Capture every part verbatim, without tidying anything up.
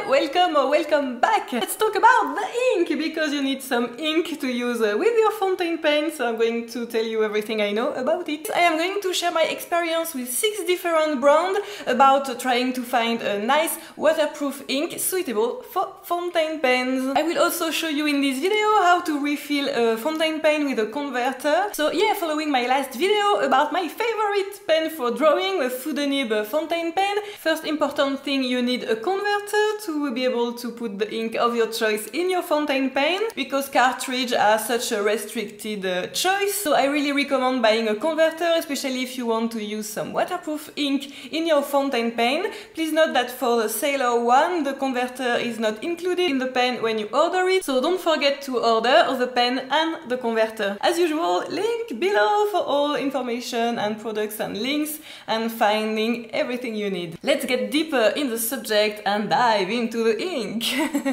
welcome or welcome back! Let's talk about the ink, because you need some ink to use uh, with your fountain pen, so I'm going to tell you everything I know about it. I am going to share my experience with six different brands about uh, trying to find a nice waterproof ink suitable for fountain pens. I will also show you in this video how to refill a fountain pen with a converter. So yeah, following my last video about my favorite pen for drawing, a Foudenib fountain pen, first important thing, you need a converter to be able to put the ink of your choice in your fountain pen, because cartridges are such a restricted uh, choice. So I really recommend buying a converter, especially if you want to use some waterproof ink in your fountain pen. Please note that for the Sailor one, the converter is not included in the pen when you order it, so don't forget to order the pen and the converter. As usual, link below for all information and products and links and finding everything you need. Let's get deeper in the subject and dive into the ink.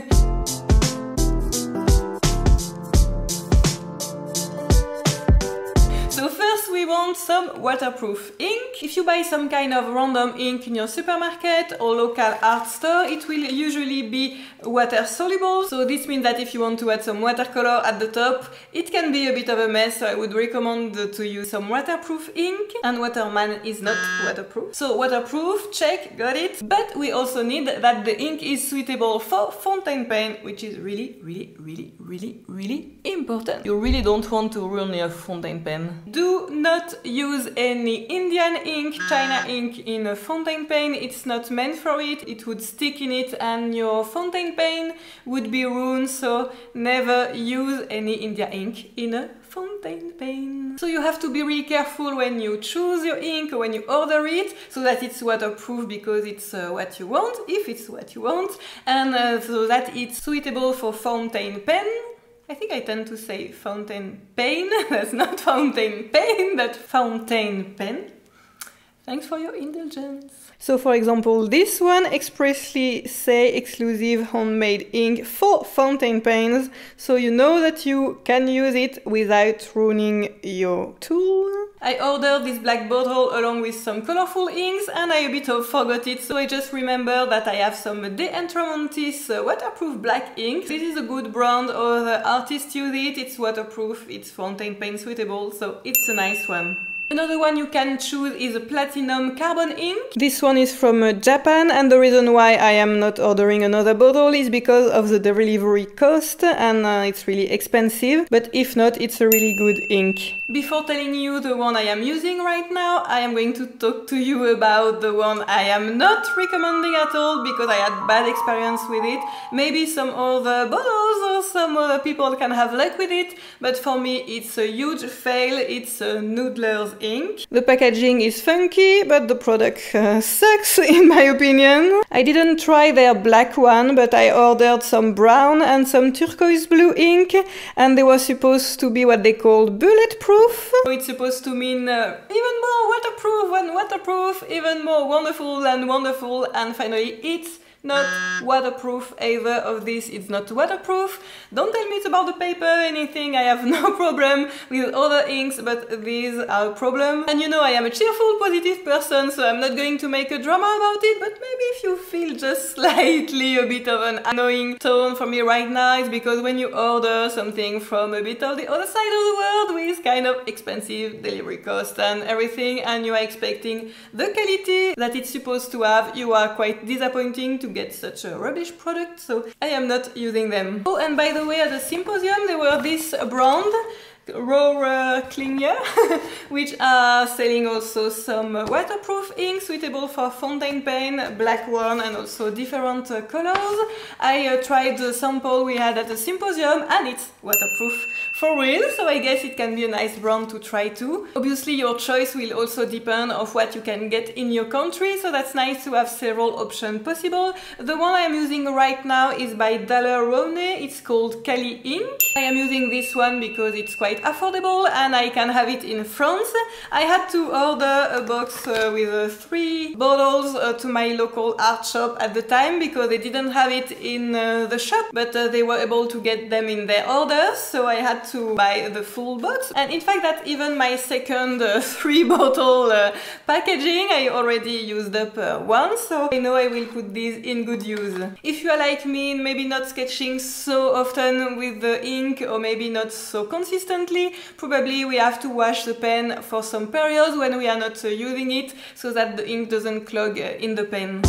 So first we want some waterproof ink. If you buy some kind of random ink in your supermarket or local art store, it will usually be water soluble. So this means that if you want to add some watercolor at the top, it can be a bit of a mess, so I would recommend to use some waterproof ink. And Waterman is not waterproof. So waterproof, check, got it. But we also need that the ink is suitable for fountain pen, which is really, really, really, really, really important. You really don't want to ruin your fountain pen. Do not use any Indian ink, China ink in a fountain pen. It's not meant for it. It would stick in it and your fountain pen would be ruined, so never use any India ink in a fountain pen. So you have to be really careful when you choose your ink or when you order it, so that it's waterproof, because it's uh, what you want, if it's what you want, and uh, so that it's suitable for fountain pen. I think I tend to say fountain pen. That's not fountain pen, but fountain pen. Thanks for your indulgence. So for example, this one expressly say exclusive handmade ink for fountain pens, so you know that you can use it without ruining your tool. I ordered this black bottle along with some colorful inks, and I a bit of forgot it, so I just remember that I have some Atramentis uh, waterproof black ink. This is a good brand, other artists use it, it's waterproof, it's fountain pen suitable, so it's a nice one. Another one you can choose is a platinum carbon ink. This one is from uh, Japan, and the reason why I am not ordering another bottle is because of the delivery cost, and uh, it's really expensive, but if not, it's a really good ink. Before telling you the one I am using right now, I am going to talk to you about the one I am not recommending at all, because I had bad experience with it. Maybe some other bottles or some other people can have luck with it, but for me it's a huge fail. It's a Noodler's ink. The packaging is funky, but the product uh, sucks in my opinion. I didn't try their black one, but I ordered some brown and some turquoise blue ink, and they were supposed to be what they call bulletproof. So it's supposed to mean uh, even more waterproof and waterproof, even more wonderful and wonderful, and finally it's not waterproof. Either of this is not waterproof. Don't tell me it's about the paper, anything. I have no problem with other inks, but these are a problem. And you know I am a cheerful, positive person, so I'm not going to make a drama about it, but maybe if you feel just slightly a bit of an annoying tone from me right now, it's because when you order something from a bit of the other side of the world with kind of expensive delivery cost and everything, and you are expecting the quality that it's supposed to have, you are quite disappointing to get such a rubbish product, so I am not using them. Oh, and by the way, at the symposium there were this brand, Rohrer Klingner, which are selling also some waterproof ink suitable for fountain pen, black one, and also different uh, colors. I uh, tried the sample we had at the symposium, and it's waterproof for real, so I guess it can be a nice brand to try too. Obviously your choice will also depend on what you can get in your country, so that's nice to have several options possible. The one I am using right now is by Rowney. It's called Calli Ink. I am using this one because it's quite quite affordable and I can have it in France. I had to order a box uh, with uh, three bottles uh, to my local art shop at the time because they didn't have it in uh, the shop, but uh, they were able to get them in their orders, so I had to buy the full box. And in fact, that even my second uh, three bottle uh, packaging I already used up uh, once, so I know I will put these in good use. If you are like me, maybe not sketching so often with the ink or maybe not so consistently, probably we have to wash the pen for some periods when we are not uh, using it so that the ink doesn't clog uh, in the pen.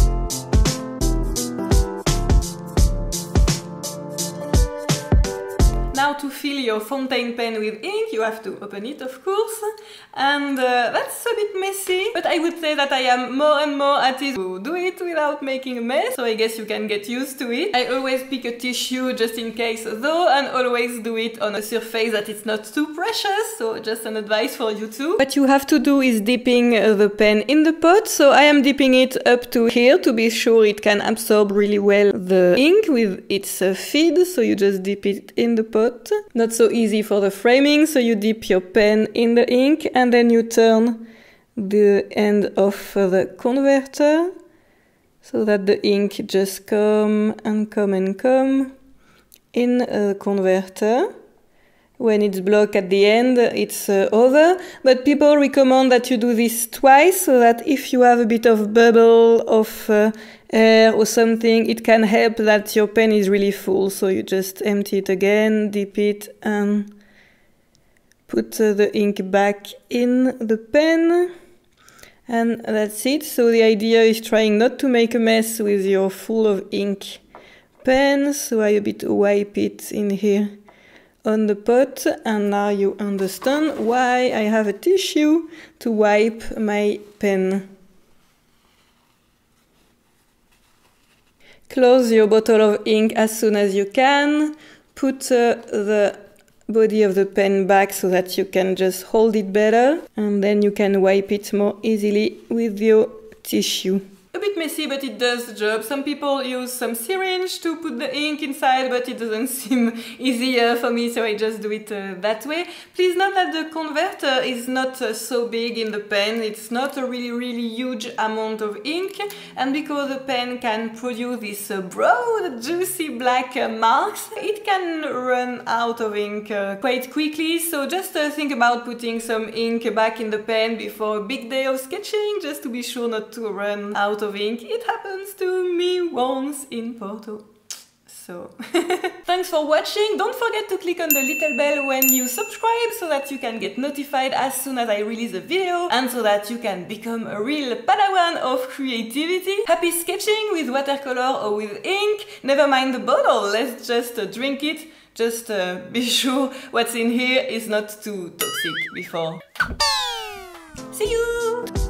Now to fill your fountain pen with ink, you have to open it, of course, and uh, that's a bit messy, but I would say that I am more and more at ease to do it without making a mess, so I guess you can get used to it. I always pick a tissue just in case though, and always do it on a surface that it's not too precious, so just an advice for you too. What you have to do is dipping the pen in the pot, so I am dipping it up to here to be sure it can absorb really well the ink with its uh, feed, so you just dip it in the pot. Not so easy for the framing, so you dip your pen in the ink and then you turn the end of the converter so that the ink just come and come and come in the converter. When it's blocked at the end, it's uh, over, but people recommend that you do this twice so that if you have a bit of bubble of uh, air or something, it can help that your pen is really full. So you just empty it again, dip it and put uh, the ink back in the pen. And that's it. So the idea is trying not to make a mess with your full of ink pen. So I a bit wipe it in here on the pot, and now you understand why I have a tissue to wipe my pen. Close your bottle of ink as soon as you can. Put uh, the body of the pen back so that you can just hold it better, and then you can wipe it more easily with your tissue. A bit messy, but it does the job. Some people use some syringe to put the ink inside, but it doesn't seem easier for me, so I just do it uh, that way. Please note that the converter is not uh, so big in the pen. It's not a really, really huge amount of ink, and because the pen can produce these uh, broad, juicy black uh, marks, it can run out of ink uh, quite quickly, so just uh, think about putting some ink back in the pen before a big day of sketching, just to be sure not to run out of ink. It happens to me once in Porto. So, thanks for watching. Don't forget to click on the little bell when you subscribe so that you can get notified as soon as I release a video and so that you can become a real padawan of creativity. Happy sketching with watercolor or with ink. Never mind the bottle, let's just uh, drink it. Just uh, be sure what's in here is not too toxic before. See you!